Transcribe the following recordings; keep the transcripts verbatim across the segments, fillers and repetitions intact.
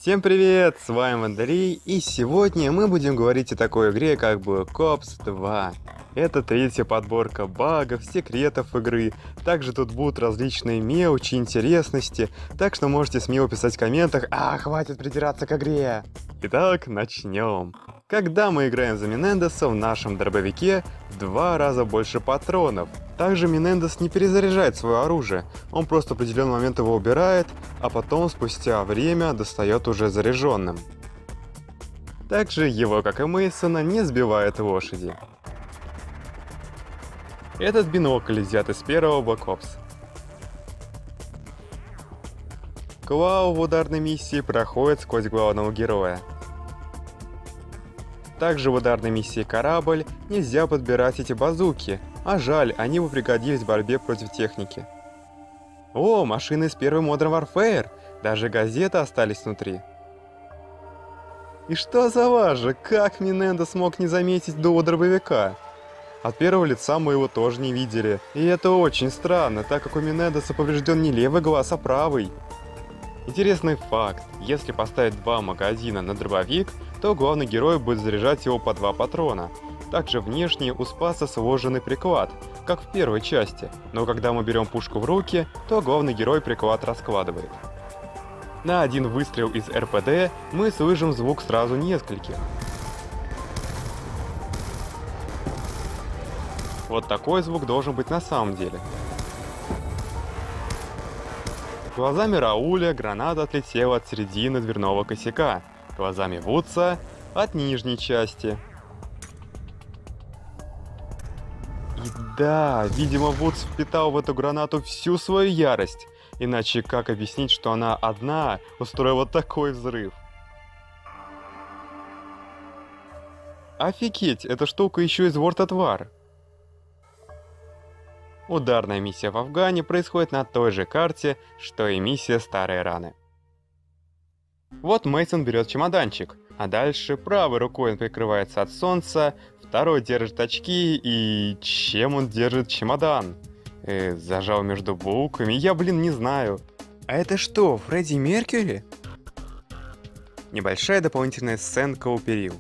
Всем привет, с вами Андрей, и сегодня мы будем говорить о такой игре, как Black Ops два. Это третья подборка багов, секретов игры, также тут будут различные мелочи, интересности, так что можете смело писать в комментах, а хватит придираться к игре. Итак, начнем. Когда мы играем за Менендеса, в нашем дробовике в два раза больше патронов. Также Менендес не перезаряжает свое оружие, он просто в определенный момент его убирает, а потом спустя время достает уже заряженным. Также его, как и Мейсона, не сбивает лошади. Этот бинокль взят из первого Black Ops. Клау в ударной миссии проходит сквозь главного героя. Также в ударной миссии «Корабль» нельзя подбирать эти базуки, а жаль, они бы пригодились в борьбе против техники. О, машины из первой Modern Warfare! Даже газеты остались внутри. И что за лажа? Как Менендес смог не заметить дула дробовика? От первого лица мы его тоже не видели. И это очень странно, так как у Менендеса поврежден не левый глаз, а правый. Интересный факт. Если поставить два магазина на дробовик, то главный герой будет заряжать его по два патрона. Также внешне у Спаса сложенный приклад, как в первой части, но когда мы берем пушку в руки, то главный герой приклад раскладывает. На один выстрел из эр пэ дэ мы слышим звук сразу нескольких. Вот такой звук должен быть на самом деле. Глазами Рауля граната отлетела от середины дверного косяка, глазами Вудса от нижней части. И да, видимо, Вудс впитал в эту гранату всю свою ярость, иначе как объяснить, что она одна устроила такой взрыв? Офигеть, эта штука еще из World at War. Ударная миссия в Афгане происходит на той же карте, что и миссия Старые Раны. Вот Мейсон берет чемоданчик, а дальше правой рукой он прикрывается от солнца, второй держит очки и... чем он держит чемодан? Э, зажал между булками, я, блин, не знаю. А это что, Фредди Меркьюри? Небольшая дополнительная сценка у перил.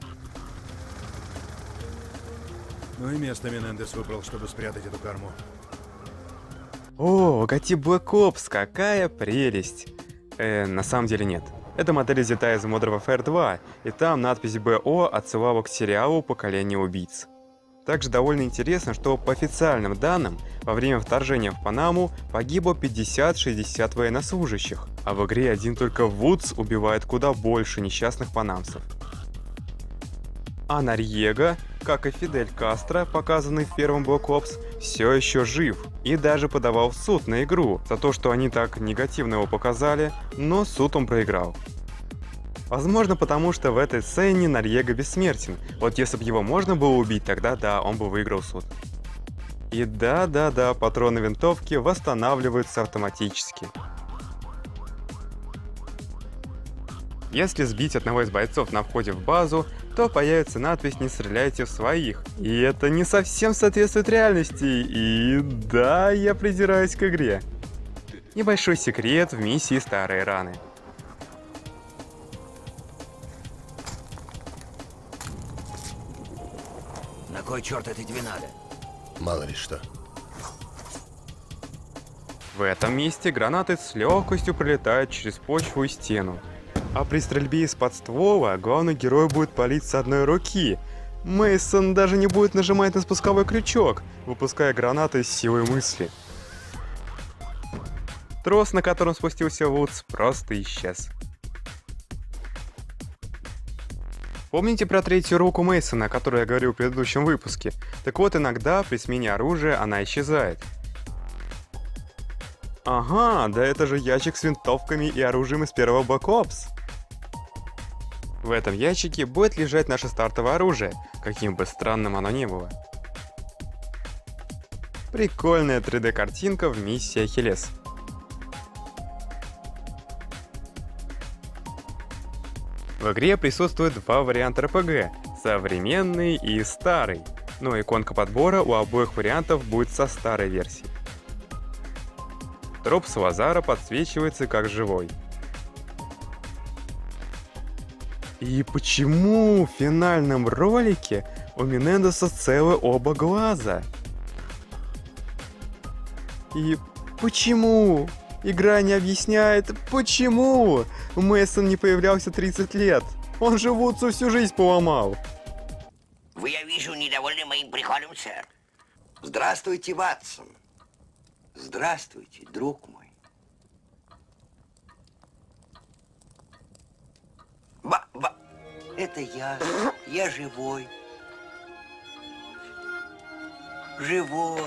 Ну и место Менендес выбрал, чтобы спрятать эту карму. О, логотип Black Ops, какая прелесть! Э, на самом деле нет. Эта модель взята из Modern Warfare два, и там надпись бэ о отсылала к сериалу «Поколение убийц». Также довольно интересно, что по официальным данным, во время вторжения в Панаму погибло пятьдесят-шестьдесят военнослужащих, а в игре один только Вудс убивает куда больше несчастных панамцев. А Норьего, как и Фидель Кастро, показанный в первом Black Ops, все еще жив и даже подавал в суд на игру за то, что они так негативно его показали, но суд он проиграл. Возможно, потому что в этой сцене Норьего бессмертен, вот если бы его можно было убить, тогда да, он бы выиграл суд. И да-да-да, патроны винтовки восстанавливаются автоматически. Если сбить одного из бойцов на входе в базу, то появится надпись «Не стреляйте в своих». И это не совсем соответствует реальности, и да, я придираюсь к игре. Небольшой секрет в миссии «Старые Раны». На кой черт это тебе надо? Мало ли что. В этом месте гранаты с легкостью пролетают через почву и стену. А при стрельбе из-под ствола главный герой будет палить с одной руки. Мейсон даже не будет нажимать на спусковой крючок, выпуская гранаты с силой мысли. Трос, на котором спустился Вудс, просто исчез. Помните про третью руку Мейсона, о которой я говорил в предыдущем выпуске? Так вот, иногда при смене оружия она исчезает. Ага, да это же ящик с винтовками и оружием из первого Black Ops. В этом ящике будет лежать наше стартовое оружие, каким бы странным оно ни было. Прикольная три дэ картинка в миссии Ахиллес. В игре присутствует два варианта эр пэ гэ – современный и старый, но иконка подбора у обоих вариантов будет со старой версии. Труп Салазара подсвечивается как живой. И почему в финальном ролике у Менендеса целы оба глаза? И почему? Игра не объясняет, почему Мэйсон не появлялся тридцать лет. Он же Вудсу всю жизнь поломал. Вы, я вижу, недовольны моим приходом, сэр. Здравствуйте, Ватсон. Здравствуйте, друг мой. Ба, ба, это я. Я живой. Живой.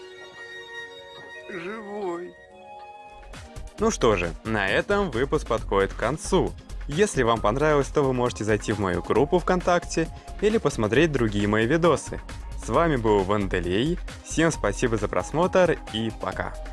Живой. Ну что же, на этом выпуск подходит к концу. Если вам понравилось, то вы можете зайти в мою группу ВКонтакте или посмотреть другие мои видосы. С вами был Ванделей, всем спасибо за просмотр и пока.